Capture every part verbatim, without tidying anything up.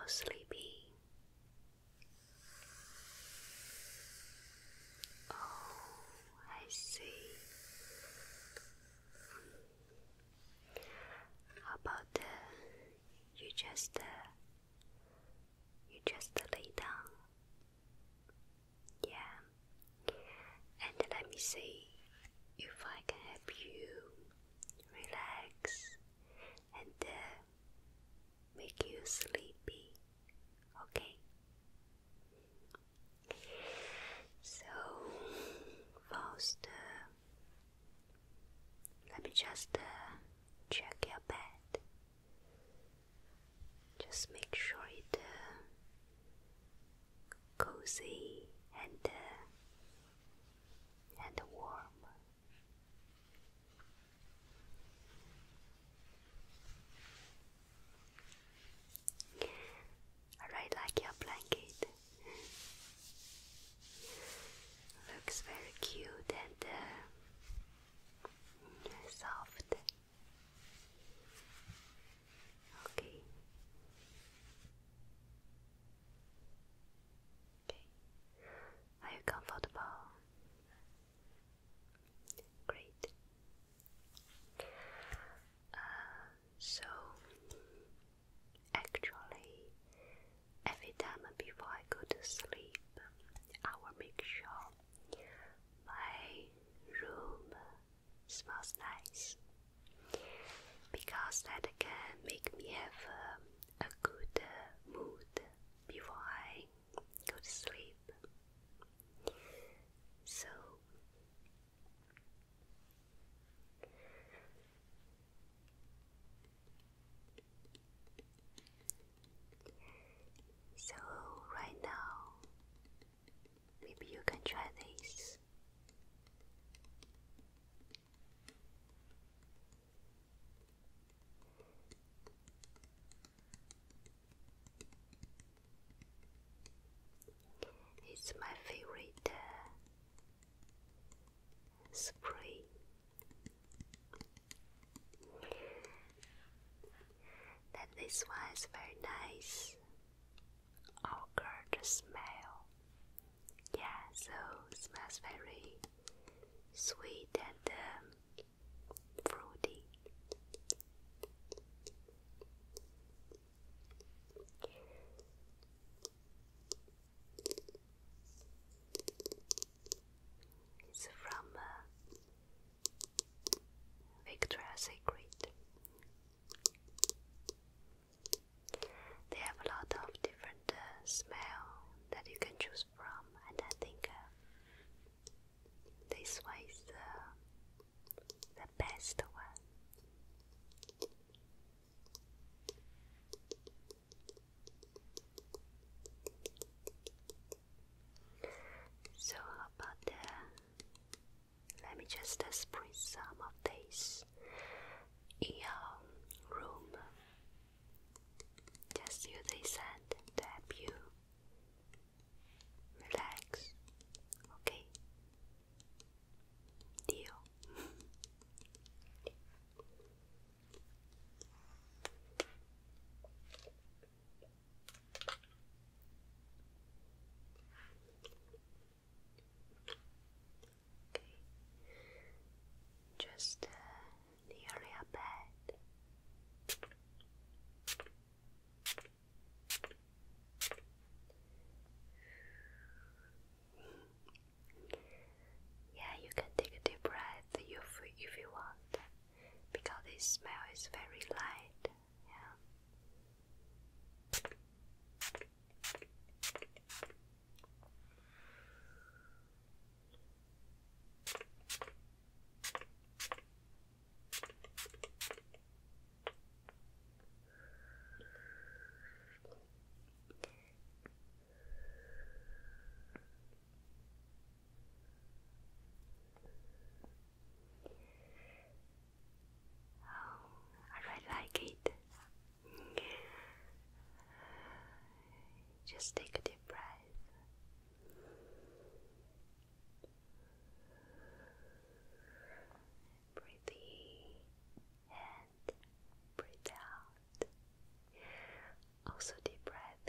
sleepy? Oh, I see. How about uh, you just uh, you just lay down? Yeah. And let me see if I can help you relax and uh, make you sleepy. Okay? So first, uh, let me just uh, check your bed. Just make sure it uh, cozy and uh, and warm. I really like your blanket. Looks very cute and uh, soft. Okay. Okay. Are you comfortable? Great. Uh, so, actually, every time before I go to sleep, I will make sure my room smells nice, because that can make me have um, a good uh, mood before I go to sleep. So, so right now, maybe you can try this. It's my favorite uh, spray. That this one is very nice, ogre smell. Yeah, so it smells very sweet and um, fruity. It's from uh, Victoria's Secret. They have a lot of different uh, smell that you can choose from, and I think uh, this one is uh, the best one. So how about uh, let me just uh, spray some of this in your room. Just use this hand to help you relax. Okay? Deal. Okay. Just uh, nearly a bed. Yeah, you can take a deep breath if, if you want, because this smell is very light. Yeah. I really like it. Just take a deep breath. Breathe in and breathe out. Also deep breath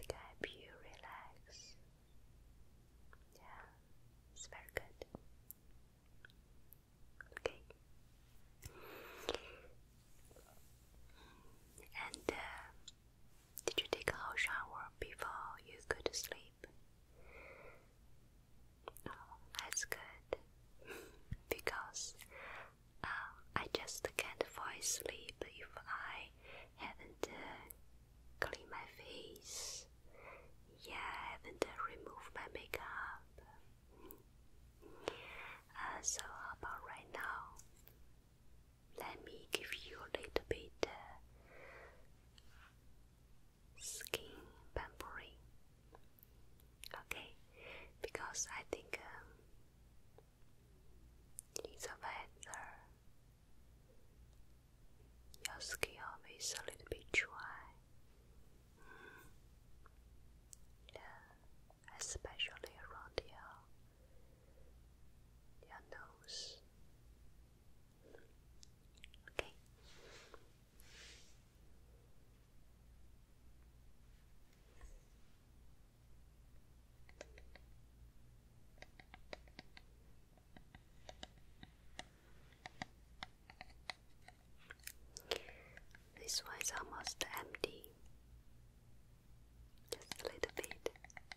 so how about right now? Let me give you a little bit uh, skin pampering. Okay, because I think um, in the weather your skin always a little bit dry. Mm. Yeah, especially around your your nose. Okay. This one is almost empty. Just a little bit.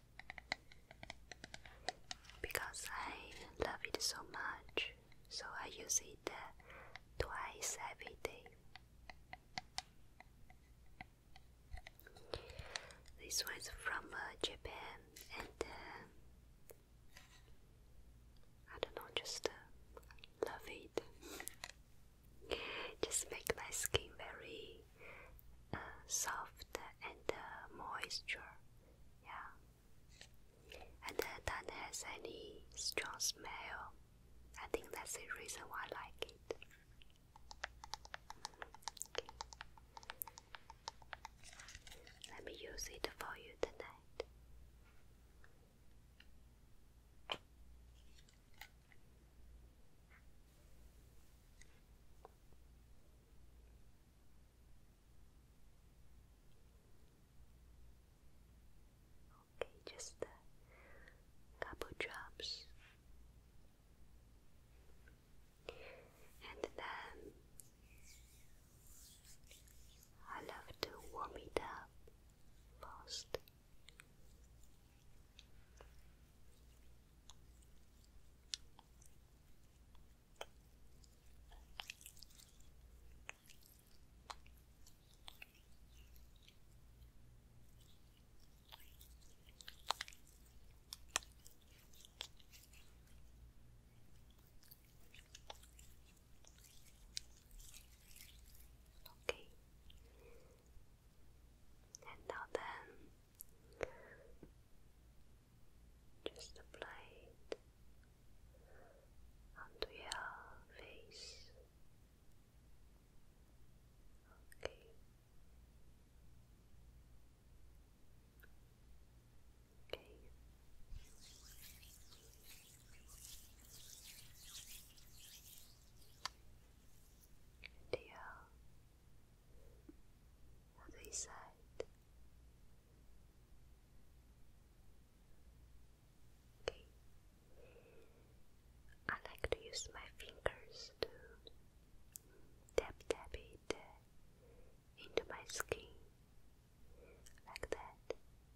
Because I love it so much, so I use it uh, twice every day. This one is from uh, Japan, and uh, I don't know, just uh, love it. Just make my skin very uh, soft and uh, moisture. Yeah, and uh, that has any strong smell. I think that's the reason why I like it. Okay. Let me use it for you tonight. Okay, just a couple drops. And then I love to warm it up first. Okay. And now then, just apply it onto your face. Okay. Okay. And the other side. Okay. I like to use my fingers to tap tap it uh, into my skin like that.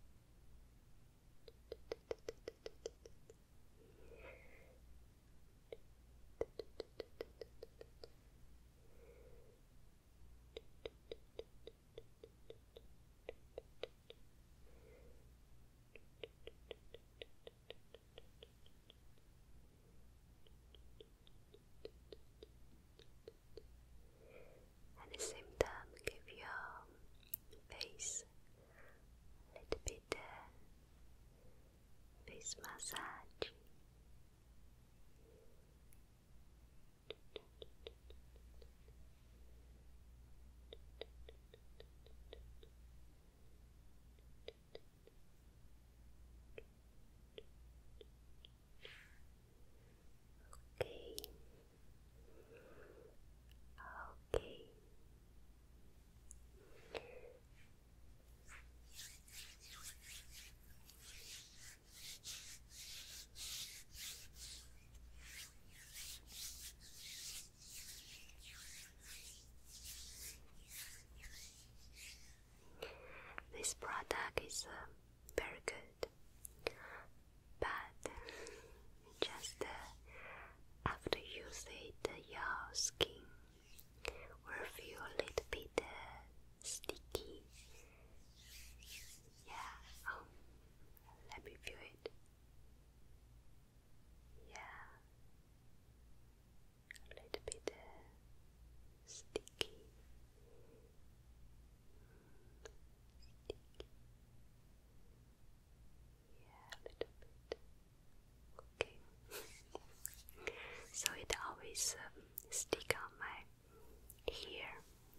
At the same time, give your face a little bit uh, face massage. Okay. Okay. This product is uh, very good, but just uh, after use it, uh, your skin will feel a little bit uh, sticky. Yeah, um, let me feel it. Yeah, always um, stick on my hair.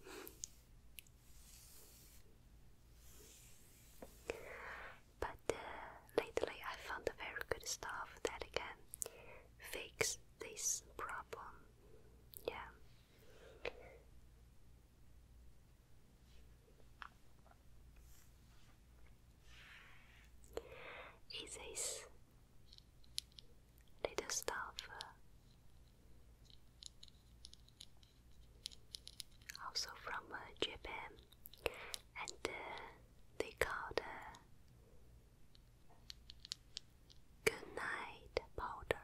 But uh, lately I found a very good stuff that can fix this problem. Yeah. It is little stuff uh, also from uh, Japan, and uh, they called uh, good night powder.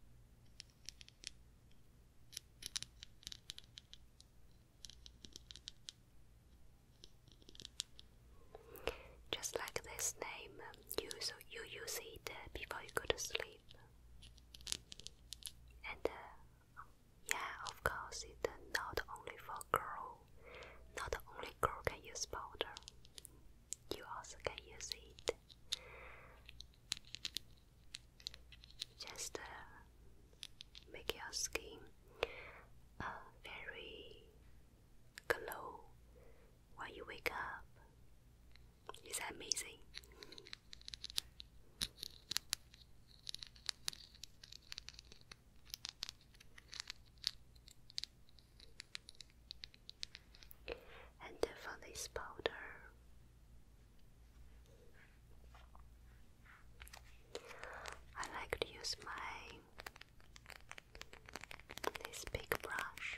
Just like this name, um, you, so you use it uh, before you go to sleep. And uh, yeah, of course, it's uh, not only for girl. Not only girl can use powder. You also can use it. Just uh, make your skin uh, very glow when you wake up. Is that amazing? And for this powder, I like to use my this big brush.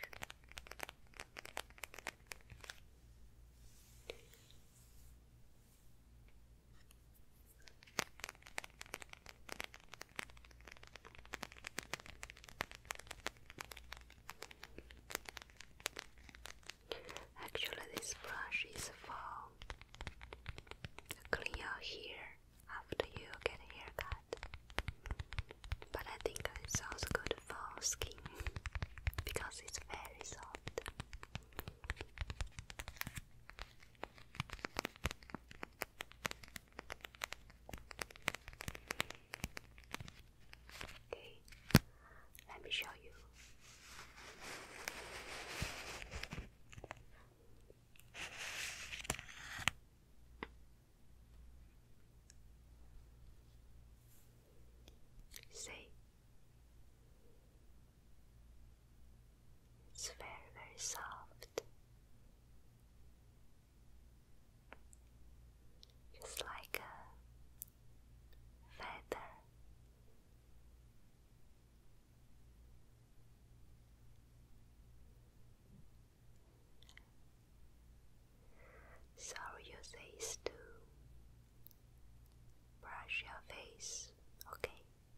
Actually, this brush is for clean your hair after you get a haircut. But I think it's also good for skin because it's very soft. Okay, let me show you. See, it's very, very soft, just like a feather. So use this to brush your face, okay?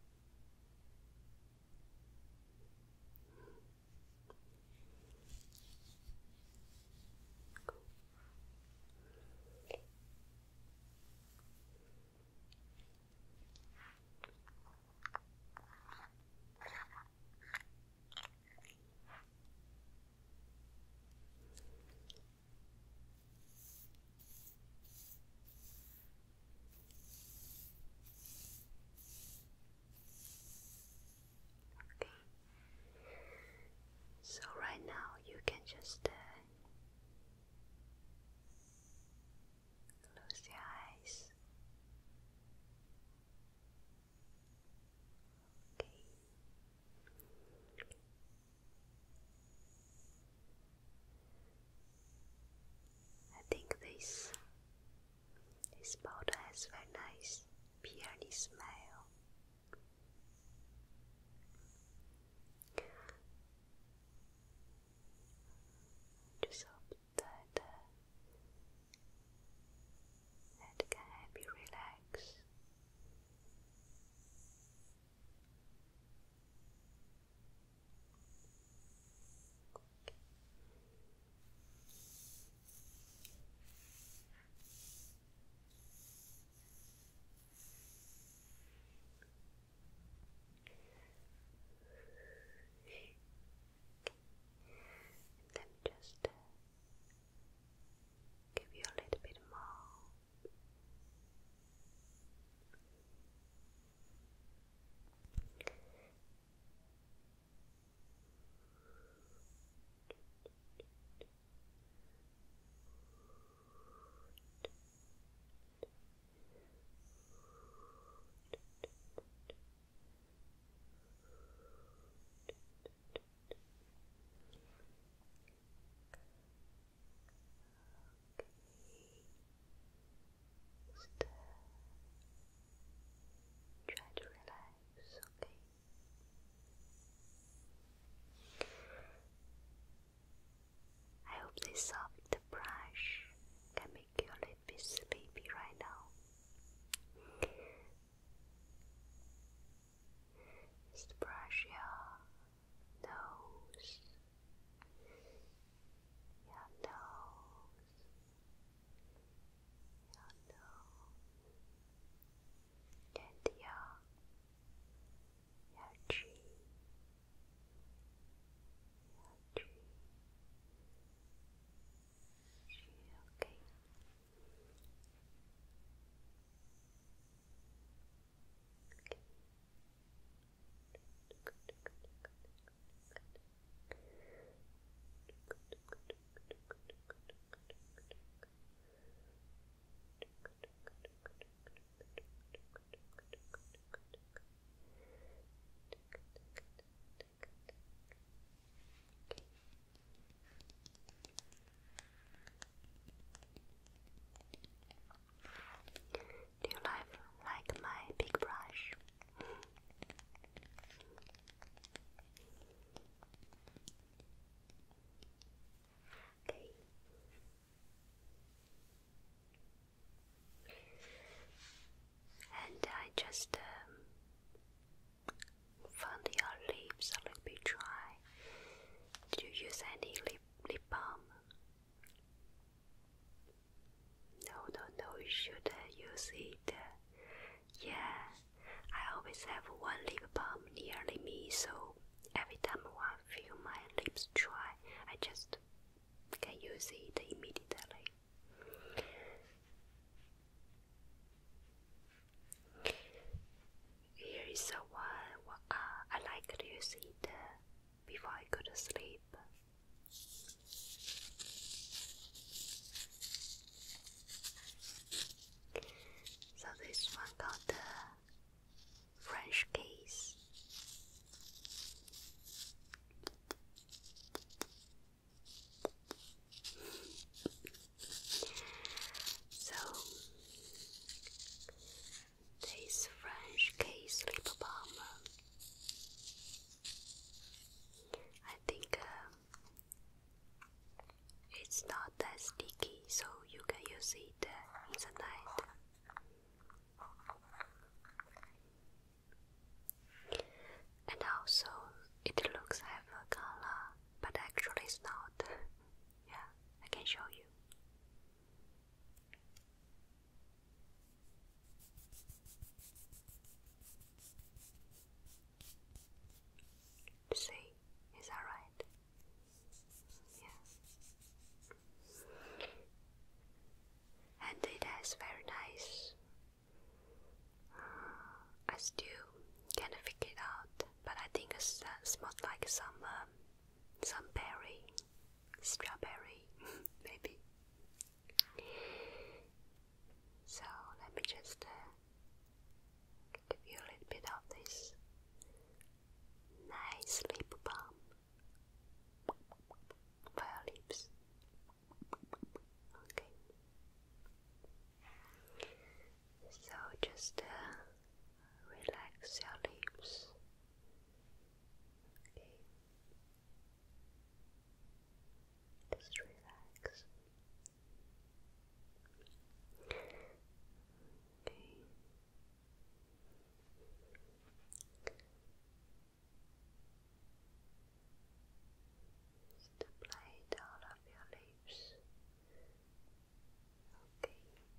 Okay. So right now you can just uh, close your eyes. Okay. I think this this powder has very nice peony smell. Just hope that uh, that can help you relax. Then just uh, have one lip balm nearly me, so every time I feel my lips dry, I just can use it immediately. Here is a one uh, I like to use it uh, before I go to sleep. So this one got the French case. So this French case lip balm, I think uh, it's not that sticky, so you can use it uh, in the night. And also, it looks have a color, but actually it's not. Yeah, I can show you. See, is that right? Yeah. And it has very nice. Uh, I still can't figure it out, but I think it uh, smells like some um, some berry, strawberry, maybe. So let me just uh, give you a little bit of this nice lip balm for your lips. Okay. So just uh, relax your lips. Okay. Just relax. Okay. Just apply it all of your lips. Okay.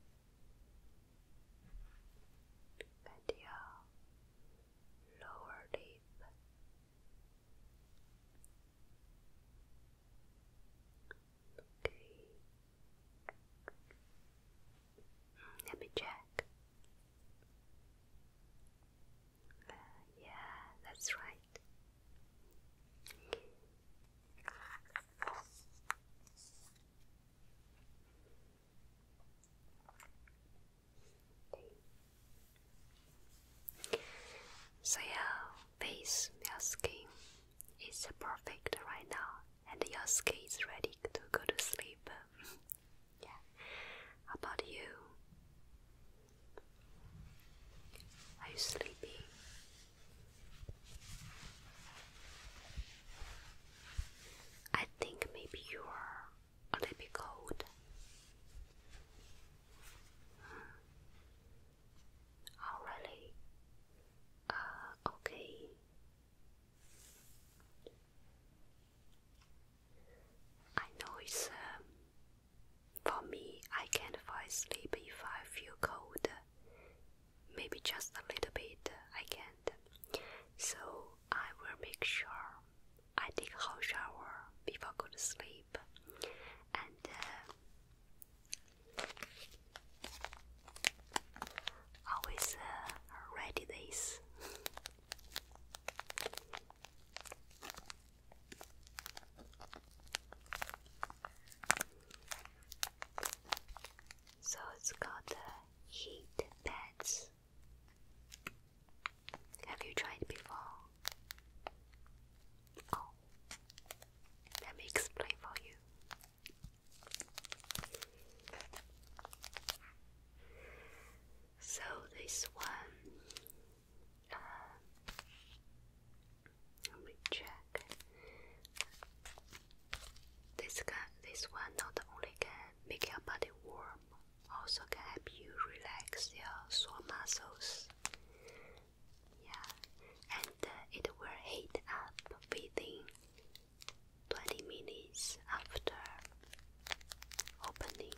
And your lower lip. Okay. Let me check. Uh, yeah, that's right. So your face, your skin is perfect right now, and your skin is ready to go to sleep. Yeah. How about you? Are you sleepy? I think maybe you are a little bit cold. Oh, really? Uh, okay. I know it's, um, for me, I can't fall asleep if I feel cold. Maybe just a little bit, I can't. So I will make sure I take a hot shower before I go to sleep. And uh, always uh, ready this. So it's got uh, heat pads. Have you tried it before? Oh, let me explain for you. So this one, uh, let me check. This can, this one not only can make your body warm, also can help you relax your sore muscles. Yeah, and uh, it will heat up within twenty minutes after opening.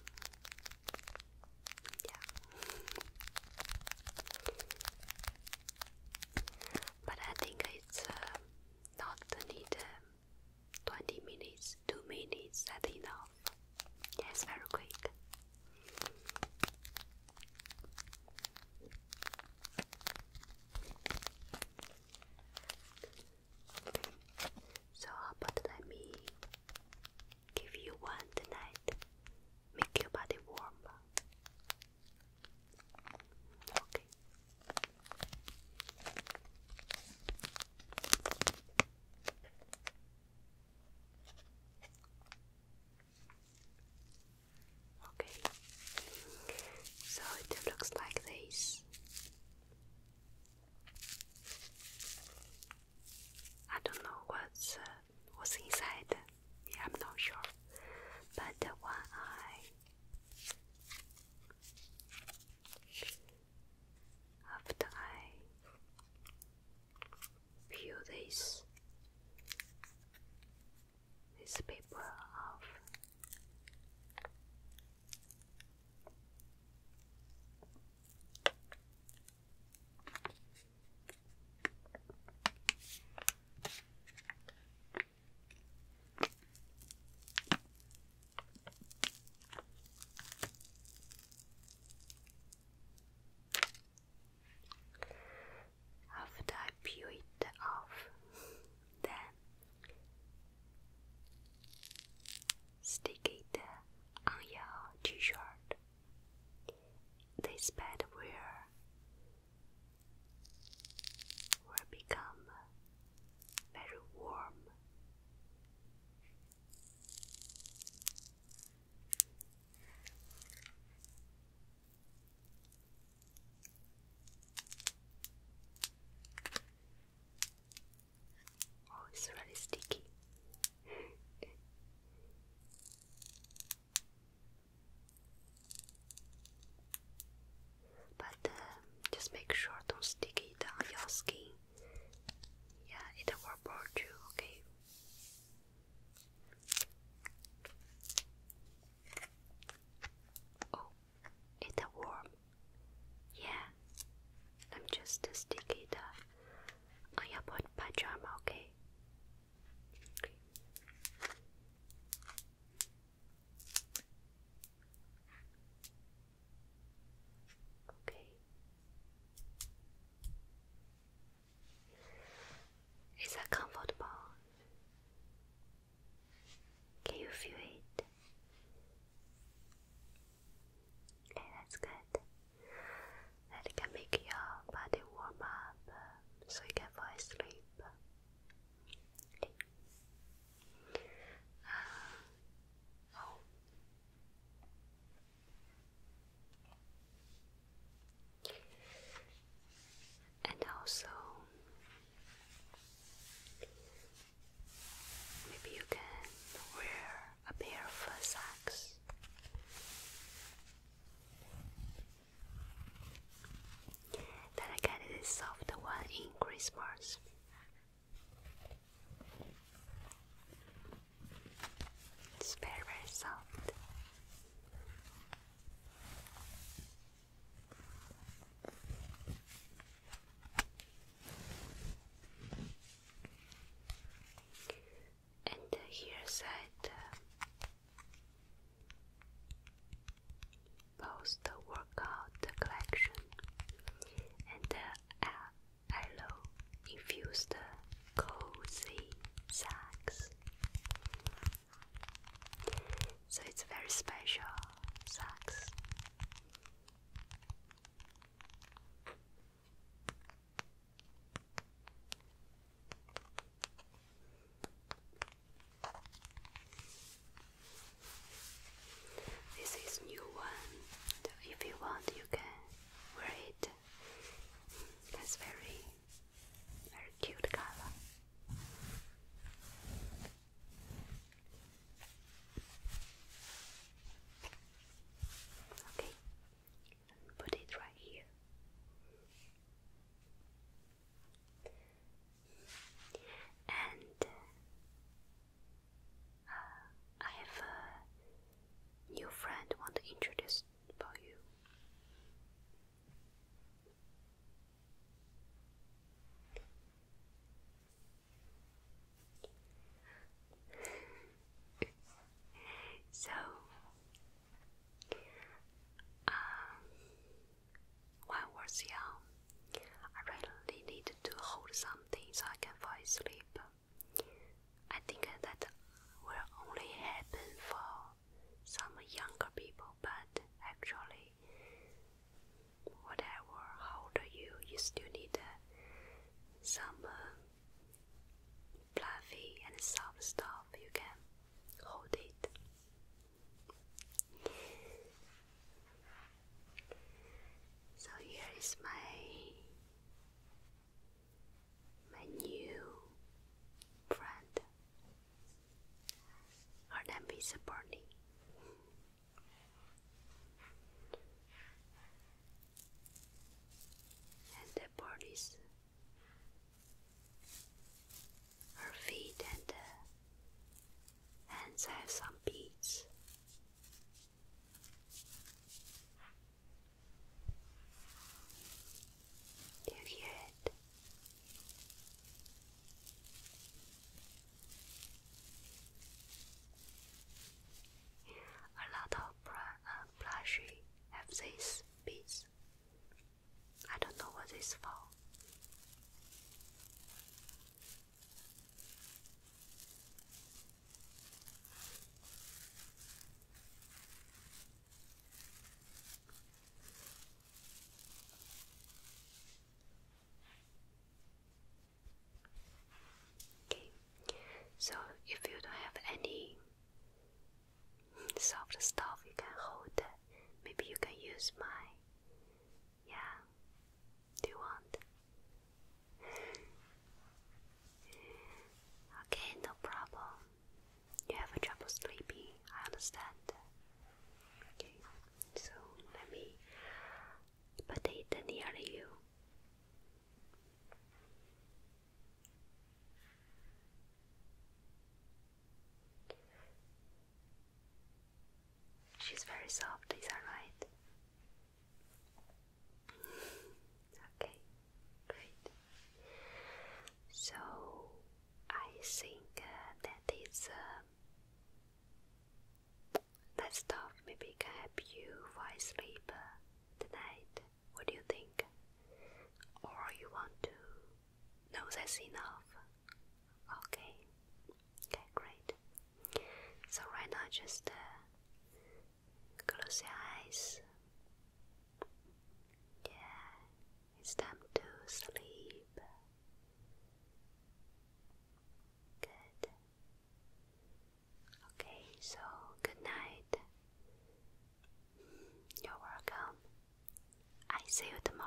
Yeah. this this paper off. After I peel it off, then stick it on your t-shirt. This pad will, will become very warm. Oh, it's really sticky. But uh, just make sure don't stick it on your skin. Yeah, it will burn you, okay? Oh, it's warm. Yeah, let me just stick it uh, on your pajama, okay? Okay. Is that comfortable? Can you feel it? Okay, that's good. That can make your body warm up uh, so you can fall asleep. Okay. Uh, oh. And also, maybe you can wear a pair of fur socks. That I got this soft one in Christmas. It's very, very soft. And uh, here's at uh, both the workout collection and the uh, aloe infused cozy socks. So it's very special socks. This is new one. If you want, you can wear it. That's very, very cute color. Okay, put it right here. And uh, I have a new friend want to introduce about you. So, um, when I was young, I really needed to hold something so I can fall asleep. I think that will only happen for some younger people, but actually, whatever, how old are you, you still need uh, some uh, fluffy and soft stuff you can hold it. So here is my my new friend. Her name is Bernie. And Bernie's with my, yeah, do you want? Okay, no problem. You have a trouble sleeping, I understand. Okay, so let me put it near you. She's very soft, is that right? Okay, great. So I think uh, that is uh, that stuff maybe can help you fall asleep uh, tonight. What do you think? Or you want to know that's enough? Okay, okay, great. So right now just uh, close your eyes. Yeah, it's time to sleep. Good. Okay, so good night. You're welcome. I see you tomorrow.